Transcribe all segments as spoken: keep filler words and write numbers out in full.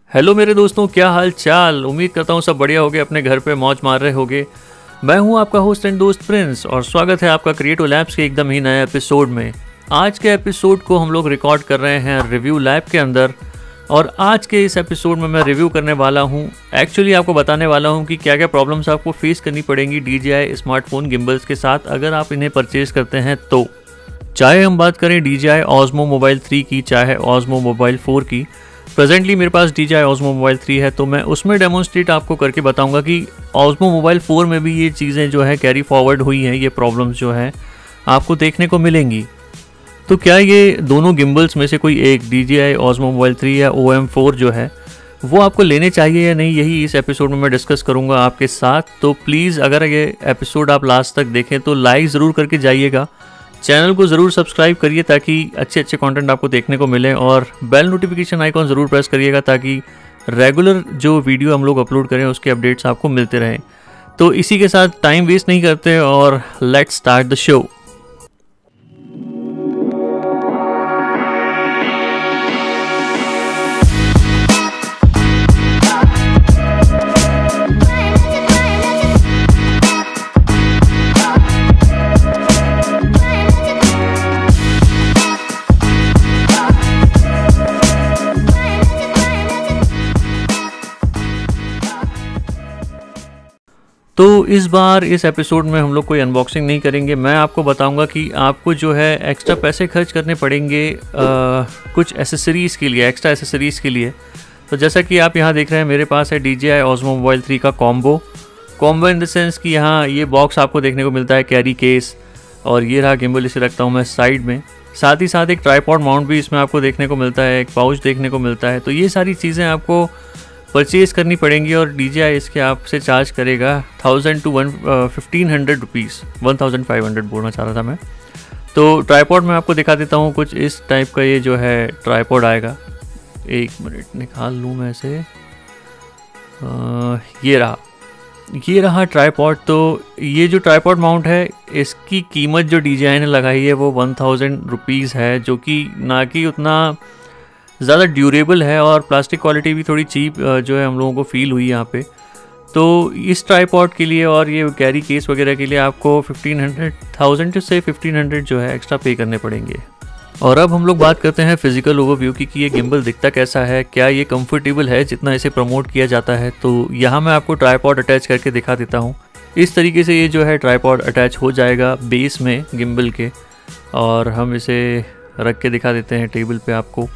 Hello मेरे दोस्तों, क्या हाल चाल। उम्मीद करता हूँ सब बढ़िया होगे, अपने घर पे मौज मार रहे होगे। मैं हूँ आपका होस्ट एंड दोस्त प्रिंस और स्वागत है आपका क्रिएटिव लैब्स के एकदम ही नए एपिसोड में। आज के एपिसोड को हम लोग रिकॉर्ड कर रहे हैं रिव्यू लैब के अंदर और आज के इस एपिसोड में मैं रिव्यू करने वाला हूँ, एक्चुअली आपको बताने वाला हूँ कि क्या क्या प्रॉब्लम्स आपको फेस करनी पड़ेंगी D J I smartphone gimbals के साथ अगर आप इन्हें परचेज करते हैं तो। चाहे हम बात करें D J I Osmo mobile three की, चाहे Osmo मोबाइल फोर की। प्रेजेंटली मेरे पास D J I Osmo mobile three है, तो मैं उसमें डेमोन्स्ट्रेट आपको करके बताऊंगा कि Osmo मोबाइल फोर में भी ये चीज़ें जो है कैरी फॉरवर्ड हुई हैं, ये प्रॉब्लम्स जो हैं आपको देखने को मिलेंगी। तो क्या ये दोनों गिम्बल्स में से कोई एक D J I Osmo mobile three या ओ एम फोर जो है वो आपको लेने चाहिए या नहीं, यही इस एपिसोड में मैं डिस्कस करूंगा आपके साथ। तो प्लीज़ अगर ये एपिसोड आप लास्ट तक देखें तो लाइक ज़रूर करके जाइएगा, चैनल को ज़रूर सब्सक्राइब करिए ताकि अच्छे अच्छे कंटेंट आपको देखने को मिले और बेल नोटिफिकेशन आइकॉन ज़रूर प्रेस करिएगा ताकि रेगुलर जो वीडियो हम लोग अपलोड करें उसके अपडेट्स आपको मिलते रहें। तो इसी के साथ टाइम वेस्ट नहीं करते और लेट्स स्टार्ट द शो। तो इस बार इस एपिसोड में हम लोग कोई अनबॉक्सिंग नहीं करेंगे। मैं आपको बताऊंगा कि आपको जो है एक्स्ट्रा पैसे खर्च करने पड़ेंगे आ, कुछ एसेसरीज़ के लिए, एक्स्ट्रा एसेसरीज़ के लिए। तो जैसा कि आप यहाँ देख रहे हैं मेरे पास है D J I Osmo mobile three का combo combo in the sense कि यहाँ ये बॉक्स आपको देखने को मिलता है, कैरी केस, और ये रहा गिम्बल, इसे रखता हूँ मैं साइड में। साथ ही साथ एक ट्राइपॉड माउंट भी इसमें आपको देखने को मिलता है, एक पाउच देखने को मिलता है। तो ये सारी चीज़ें आपको परचेज़ करनी पड़ेंगी और डी जे आई इसके आपसे चार्ज करेगा thousand two one fifteen hundred rupees, one thousand five hundred बोलना चाह रहा था मैं। तो ट्राइपॉड में आपको दिखा देता हूँ, कुछ इस टाइप का ये जो है ट्राइपॉड आएगा। एक मिनट निकाल लूँ मैं इसे। ये रहा ये रहा ट्राइपॉड। तो ये जो ट्राइपॉड माउंट है इसकी कीमत जो डी जे आई ने लगाई है वो वन थाउजेंड रुपीज़ है, जो कि ना कि उतना ज़्यादा ड्यूरेबल है और प्लास्टिक क्वालिटी भी थोड़ी चीप जो है हम लोगों को फील हुई यहाँ पे। तो इस ट्राइपॉड के लिए और ये कैरी केस वगैरह के लिए आपको फिफ्टीन हंड्रेड थाउजेंड से फिफ्टीन हंड्रेड जो है एक्स्ट्रा पे करने पड़ेंगे। और अब हम लोग बात करते हैं फिजिकल ओवरव्यू की कि ये गिम्बल दिखता कैसा है, क्या ये कंफर्टेबल है जितना इसे प्रमोट किया जाता है। तो यहाँ मैं आपको ट्राइपॉड अटैच करके दिखा देता हूँ। इस तरीके से ये जो है ट्राइपॉड अटैच हो जाएगा बेस में गिम्बल के, और हम इसे रख के दिखा देते हैं टेबल पे आपको।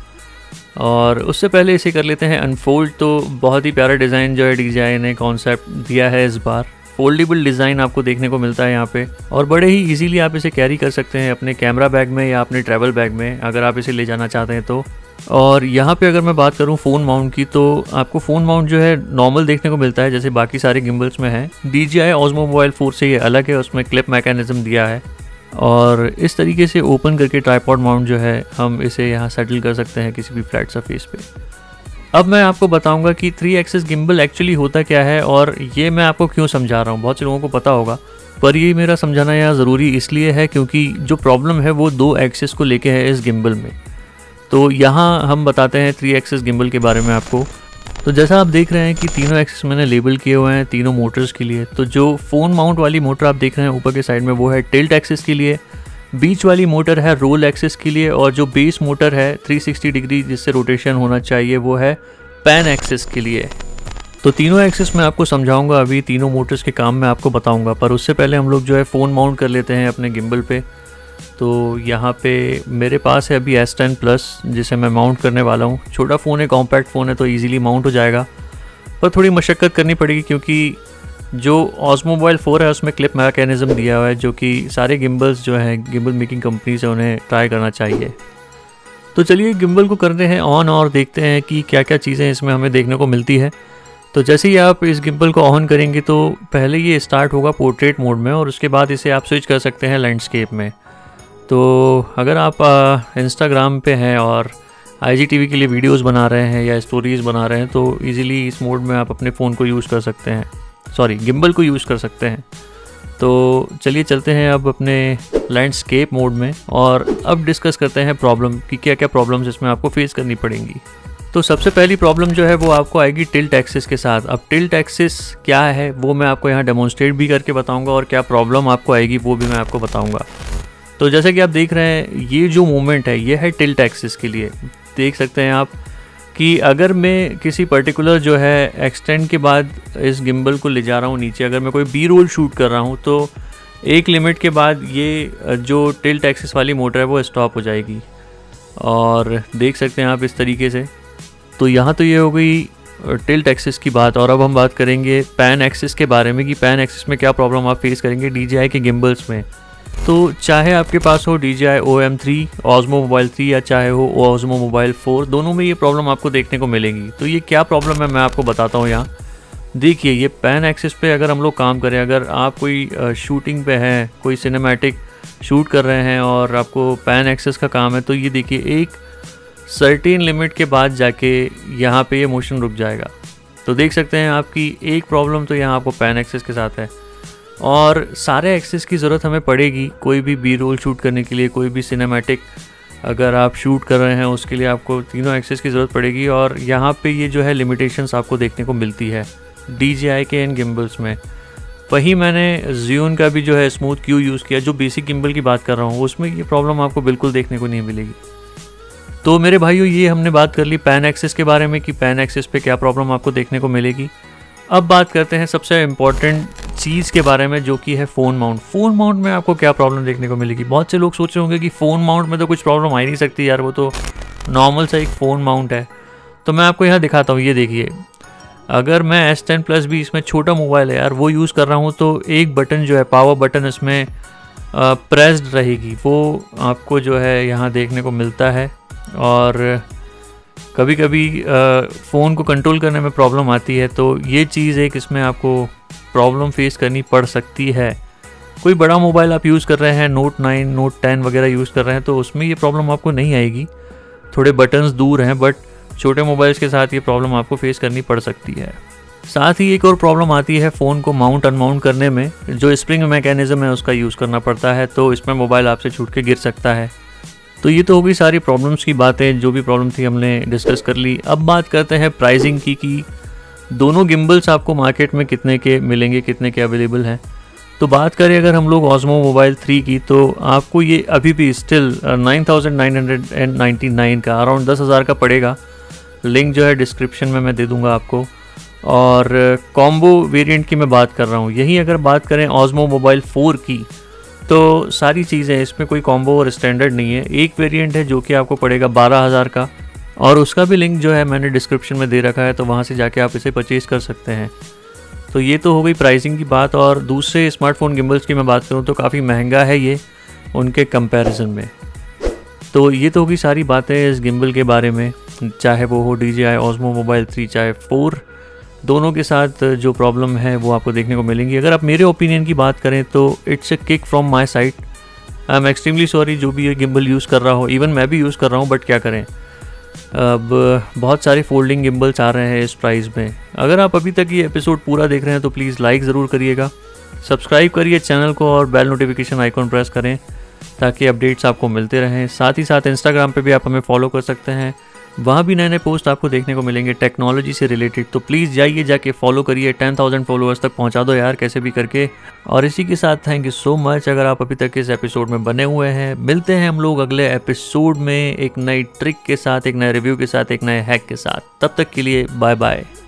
और उससे पहले इसे कर लेते हैं अनफोल्ड। तो बहुत ही प्यारा डिज़ाइन जो है डी जे आई ने कॉन्सेप्ट दिया है इस बार। फोल्डेबल डिज़ाइन आपको देखने को मिलता है यहाँ पे और बड़े ही इजीली आप इसे कैरी कर सकते हैं अपने कैमरा बैग में या अपने ट्रैवल बैग में अगर आप इसे ले जाना चाहते हैं तो। और यहाँ पे अगर मैं बात करूँ फ़ोन माउंट की, तो आपको फ़ोन माउंट जो है नॉर्मल देखने को मिलता है जैसे बाकी सारे गिम्बल्स में है। D J I Osmo mobile four से ये अलग है, उसमें क्लिप मैकेनिज्म दिया है और इस तरीके से ओपन करके ट्राइपॉड माउंट जो है हम इसे यहाँ सेटल कर सकते हैं किसी भी फ्लैट सरफेस पे। अब मैं आपको बताऊंगा कि थ्री एक्सिस गिम्बल एक्चुअली होता क्या है और ये मैं आपको क्यों समझा रहा हूँ। बहुत से लोगों को पता होगा, पर ये मेरा समझाना यहाँ ज़रूरी इसलिए है क्योंकि जो प्रॉब्लम है वो दो एक्सिस को लेके है इस गिम्बल में। तो यहाँ हम बताते हैं थ्री एक्सिस गिम्बल के बारे में आपको। तो जैसा आप देख रहे हैं कि तीनों एक्सिस मैंने लेबल किए हुए हैं तीनों मोटर्स के लिए। तो जो फ़ोन माउंट वाली मोटर आप देख रहे हैं ऊपर के साइड में वो है टिल्ट एक्सिस के लिए, बीच वाली मोटर है रोल एक्सिस के लिए, और जो बेस मोटर है थ्री सिक्सटी डिग्री जिससे रोटेशन होना चाहिए वो है पैन एक्सिस के लिए। तो तीनों एक्सिस मैं आपको समझाऊंगा अभी, तीनों मोटर्स के काम मैं आपको बताऊंगा, पर उससे पहले हम लोग जो है फ़ोन माउंट कर लेते हैं अपने गिम्बल पे। तो यहाँ पे मेरे पास है अभी एस टेन प्लस जिसे मैं माउंट करने वाला हूँ। छोटा फ़ोन है, कॉम्पैक्ट फ़ोन है, तो इजीली माउंट हो जाएगा, पर थोड़ी मशक्क़त करनी पड़ेगी क्योंकि जो Osmo मोबाइल फोर है उसमें क्लिप मैकेनिज्म दिया हुआ है जो कि सारे गिम्बल्स जो हैं गिम्बल मेकिंग कंपनी से उन्हें ट्राई करना चाहिए। तो चलिए गिम्बल को करते हैं ऑन और देखते हैं कि क्या क्या चीज़ें इसमें हमें देखने को मिलती है। तो जैसे ही आप इस गिम्बल को ऑन करेंगे तो पहले ये स्टार्ट होगा पोर्ट्रेट मोड में और उसके बाद इसे आप स्विच कर सकते हैं लैंडस्केप में। तो अगर आप इंस्टाग्राम पे हैं और आई जी टी वी के लिए वीडियोस बना रहे हैं या स्टोरीज़ बना रहे हैं तो इजीली इस मोड में आप अपने फ़ोन को यूज़ कर सकते हैं, सॉरी गिम्बल को यूज़ कर सकते हैं। तो चलिए चलते हैं अब अपने लैंडस्केप मोड में और अब डिस्कस करते हैं प्रॉब्लम कि क्या क्या प्रॉब्लम्स इसमें आपको फेस करनी पड़ेंगी। तो सबसे पहली प्रॉब्लम जो है वो आपको आएगी टिल्ट एक्सिस के साथ। अब टिल्ट एक्सिस क्या है वो मैं आपको यहाँ डेमोन्स्ट्रेट भी करके बताऊंगा और क्या प्रॉब्लम आपको आएगी वो भी मैं आपको बताऊंगा। तो जैसे कि आप देख रहे हैं ये जो मूवमेंट है ये है टिल्ट एक्सिस के लिए। देख सकते हैं आप कि अगर मैं किसी पर्टिकुलर जो है एक्सटेंड के बाद इस गिम्बल को ले जा रहा हूँ नीचे, अगर मैं कोई बी रोल शूट कर रहा हूँ तो एक लिमिट के बाद ये जो टिल्ट एक्सिस वाली मोटर है वो स्टॉप हो जाएगी। और देख सकते हैं आप इस तरीके से। तो यहाँ तो ये हो गई टिल्ट एक्सिस की बात। और अब हम बात करेंगे पैन एक्सिस के बारे में कि पैन एक्सिस में क्या प्रॉब्लम आप फेस करेंगे डी जे आई के गिम्बल्स में। तो चाहे आपके पास हो D J I O M three, Osmo mobile three या चाहे हो ऑस्मो मोबाइल फोर, दोनों में ये प्रॉब्लम आपको देखने को मिलेगी। तो ये क्या प्रॉब्लम है मैं आपको बताता हूँ यहाँ। देखिए ये पैन एक्सिस पे अगर हम लोग काम करें, अगर आप कोई शूटिंग पे हैं, कोई सिनेमैटिक शूट कर रहे हैं और आपको पैन एक्सिस का काम है, तो ये देखिए एक सर्टेन लिमिट के बाद जाके यहाँ पे ये मोशन रुक जाएगा। तो देख सकते हैं आपकी एक प्रॉब्लम तो यहाँ आपको पैन एक्सिस के साथ है। और सारे एक्सिस की ज़रूरत हमें पड़ेगी कोई भी बी रोल शूट करने के लिए, कोई भी सिनेमैटिक अगर आप शूट कर रहे हैं उसके लिए आपको तीनों एक्सिस की ज़रूरत पड़ेगी। और यहाँ पे ये जो है लिमिटेशंस आपको देखने को मिलती है डी जे आई के इन गिम्बल्स में। वही मैंने ज़ियोन का भी जो है स्मूथ क्यू यूज़ किया, जो बेसिक गिम्बल की बात कर रहा हूँ, उसमें ये प्रॉब्लम आपको बिल्कुल देखने को नहीं मिलेगी। तो मेरे भाइयों ये हमने बात कर ली पैन एक्सिस के बारे में कि पैन एक्सिस पे क्या प्रॉब्लम आपको देखने को मिलेगी। अब बात करते हैं सबसे इम्पॉर्टेंट चीज़ के बारे में जो कि है फ़ोन माउंट। फ़ोन माउंट में आपको क्या प्रॉब्लम देखने को मिलेगी। बहुत से लोग सोच रहे होंगे कि फ़ोन माउंट में तो कुछ प्रॉब्लम आ ही नहीं सकती यार, वो तो नॉर्मल सा एक फ़ोन माउंट है। तो मैं आपको यहाँ दिखाता हूँ, ये देखिए अगर मैं एस टेन प्लस भी इसमें छोटा मोबाइल है यार वो यूज़ कर रहा हूँ तो एक बटन जो है पावर बटन इसमें प्रेस्ड रहेगी, वो आपको जो है यहाँ देखने को मिलता है। और कभी कभी फ़ोन को कंट्रोल करने में प्रॉब्लम आती है, तो ये चीज़ एक इसमें आपको प्रॉब्लम फेस करनी पड़ सकती है। कोई बड़ा मोबाइल आप यूज़ कर रहे हैं, नोट नाइन नोट टेन वगैरह यूज़ कर रहे हैं, तो उसमें ये प्रॉब्लम आपको नहीं आएगी, थोड़े बटन्स दूर हैं। बट छोटे मोबाइल्स के साथ ये प्रॉब्लम आपको फेस करनी पड़ सकती है। साथ ही एक और प्रॉब्लम आती है फ़ोन को माउंट अनमाउंट करने में, जो स्प्रिंग मैकेनिज़्म है उसका यूज़ करना पड़ता है, तो इसमें मोबाइल आपसे छूट के गिर सकता है। तो ये तो हो गई सारी प्रॉब्लम्स की बातें, जो भी प्रॉब्लम थी हमने डिस्कस कर ली। अब बात करते हैं प्राइसिंग की कि दोनों गिम्बल्स आपको मार्केट में कितने के मिलेंगे, कितने के अवेलेबल हैं। तो बात करें अगर हम लोग ऑस्मो मोबाइल थ्री की, तो आपको ये अभी भी still nine thousand nine hundred and ninety nine का, अराउंड दस हज़ार का पड़ेगा। लिंक जो है डिस्क्रिप्शन में मैं दे दूंगा आपको। और कॉम्बो वेरिएंट की मैं बात कर रहा हूँ। यही अगर बात करें ऑस्मो मोबाइल फोर की, तो सारी चीज़ें इसमें कोई कॉम्बो और स्टैंडर्ड नहीं है। एक वेरिएंट है जो कि आपको पड़ेगा बारह हज़ार का, और उसका भी लिंक जो है मैंने डिस्क्रिप्शन में दे रखा है, तो वहाँ से जाके आप इसे परचेज़ कर सकते हैं। तो ये तो हो गई प्राइसिंग की बात। और दूसरे स्मार्टफोन गिम्बल्स की मैं बात करूँ तो काफ़ी महंगा है ये उनके कंपैरिजन में। तो ये तो होगी सारी बातें इस गिम्बल के बारे में, चाहे वो हो D J I Osmo mobile three चाहे फोर, दोनों के साथ जो प्रॉब्लम है वो आपको देखने को मिलेंगी। अगर आप मेरे ओपिनियन की बात करें तो it's a kick from my side. I am extremely sorry जो भी ये गिम्बल यूज़ कर रहा हो, इवन मैं भी यूज़ कर रहा हूँ, बट क्या करें, अब बहुत सारे फोल्डिंग गिम्बल्स आ रहे हैं इस प्राइस में। अगर आप अभी तक ये एपिसोड पूरा देख रहे हैं तो प्लीज़ लाइक ज़रूर करिएगा, सब्सक्राइब करिए चैनल को और बेल नोटिफिकेशन आइकॉन प्रेस करें ताकि अपडेट्स आपको मिलते रहें। साथ ही साथ इंस्टाग्राम पे भी आप हमें फॉलो कर सकते हैं, वहाँ भी नए नए पोस्ट आपको देखने को मिलेंगे टेक्नोलॉजी से रिलेटेड। तो प्लीज़ जाइए, जाके फॉलो करिए, टेन थाउजेंड फॉलोअर्स तक पहुँचा दो यार कैसे भी करके। और इसी के साथ थैंक यू सो मच अगर आप अभी तक इस एपिसोड में बने हुए हैं। मिलते हैं हम लोग अगले एपिसोड में एक नई ट्रिक के साथ, एक नए रिव्यू के साथ, एक नए हैक के साथ। तब तक के लिए बाय बाय।